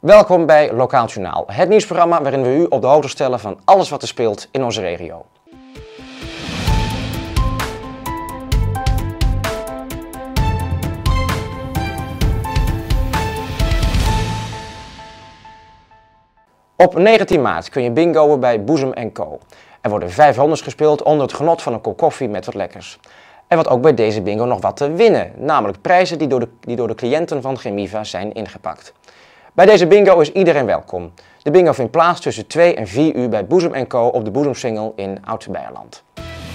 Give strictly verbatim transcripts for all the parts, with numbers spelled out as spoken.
Welkom bij Lokaal Journaal, het nieuwsprogramma waarin we u op de hoogte stellen van alles wat er speelt in onze regio. Op negentien maart kun je bingoen bij Boezem en Co. Er worden vijf rondes gespeeld onder het genot van een kop koffie met wat lekkers. Er wordt ook bij deze bingo nog wat te winnen, namelijk prijzen die door de, die door de cliënten van Chemiva zijn ingepakt. Bij deze bingo is iedereen welkom. De bingo vindt plaats tussen twee en vier uur bij Boezem en Co. op de Boezemsingel in Oud-Beijerland.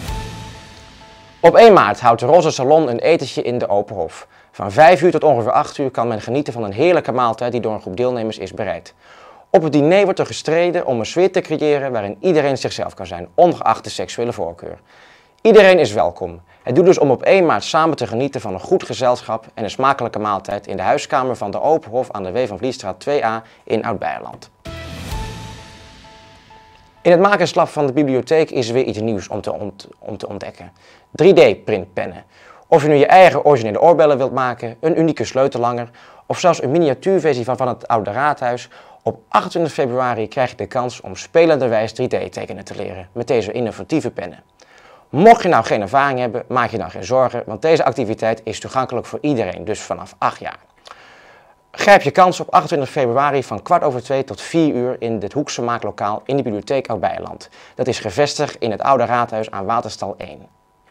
Op één maart houdt de Roze Salon een etentje in de Open Hof. Van vijf uur tot ongeveer acht uur kan men genieten van een heerlijke maaltijd die door een groep deelnemers is bereid. Op het diner wordt er gestreden om een sfeer te creëren waarin iedereen zichzelf kan zijn, ongeacht de seksuele voorkeur. Iedereen is welkom. Het doet dus om op één maart samen te genieten van een goed gezelschap en een smakelijke maaltijd in de huiskamer van de Open Hof aan de W. van Vlietstraat twee A in Oud-Beijerland. In het makerslab van de bibliotheek is weer iets nieuws om te, ont om te ontdekken. drie D printpennen. Of je nu je eigen originele oorbellen wilt maken, een unieke sleutellanger of zelfs een miniatuurversie van, van het Oude Raadhuis. Op achtentwintig februari krijg je de kans om spelenderwijs drie D tekenen te leren met deze innovatieve pennen. Mocht je nou geen ervaring hebben, maak je dan geen zorgen, want deze activiteit is toegankelijk voor iedereen, dus vanaf acht jaar. Grijp je kans op achtentwintig februari van kwart over twee tot vier uur in dit Hoekse maaklokaal in de bibliotheek Oud-Beijerland. Dat is gevestigd in het Oude Raadhuis aan Waterstal één.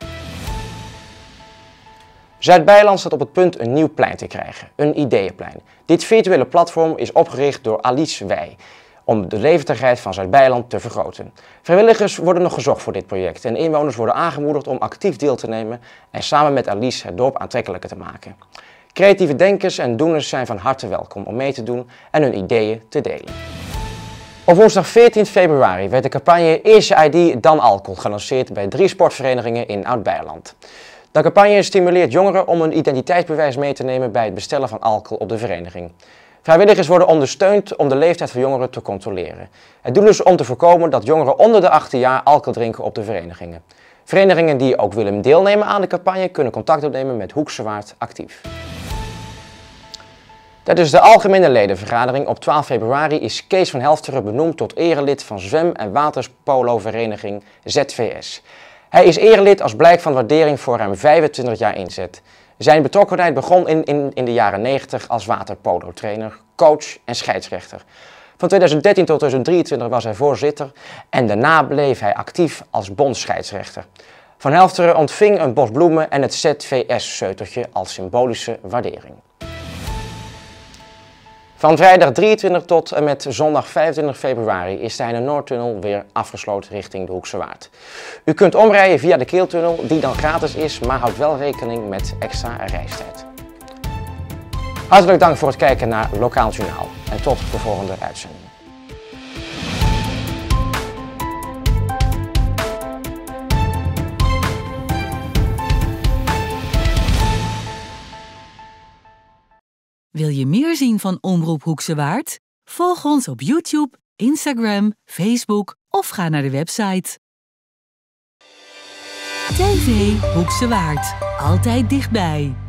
Zuid-Beijerland staat op het punt een nieuw plein te krijgen, een ideeënplein. Dit virtuele platform is opgericht door Alice Wij, om de levendigheid van Zuid-Beijerland te vergroten. Vrijwilligers worden nog gezocht voor dit project en inwoners worden aangemoedigd om actief deel te nemen en samen met Alice het dorp aantrekkelijker te maken. Creatieve denkers en doeners zijn van harte welkom om mee te doen en hun ideeën te delen. Op woensdag veertien februari werd de campagne Eerst je I D dan alcohol gelanceerd bij drie sportverenigingen in Oud-Beijerland. De campagne stimuleert jongeren om een identiteitsbewijs mee te nemen bij het bestellen van alcohol op de vereniging. Vrijwilligers worden ondersteund om de leeftijd van jongeren te controleren. Het doel is om te voorkomen dat jongeren onder de achttien jaar alcohol drinken op de verenigingen. Verenigingen die ook willen deelnemen aan de campagne kunnen contact opnemen met Hoekse Waard actief. Tijdens de algemene ledenvergadering op twaalf februari is Kees van Helfteren benoemd tot erelid van zwem- en waterpolo-vereniging Z V S. Hij is erelid als blijk van waardering voor ruim vijfentwintig jaar inzet. Zijn betrokkenheid begon in, in, in de jaren negentig als waterpolo-trainer, coach en scheidsrechter. Van tweeduizend dertien tot tweeduizend drieëntwintig was hij voorzitter en daarna bleef hij actief als bondsscheidsrechter. Van Helfteren ontving een bos bloemen en het Z V S-sleuteltje als symbolische waardering. Van vrijdag drieëntwintig tot en met zondag vijfentwintig februari is de Heine Noordtunnel weer afgesloten richting de Hoekse Waard. U kunt omrijden via de Keeltunnel, die dan gratis is, maar houdt wel rekening met extra reistijd. Hartelijk dank voor het kijken naar Lokaal Journaal en tot de volgende uitzending. Wil je meer zien van Omroep Hoekse Waard? Volg ons op YouTube, Instagram, Facebook of ga naar de website. T V Hoekse Waard. Altijd dichtbij.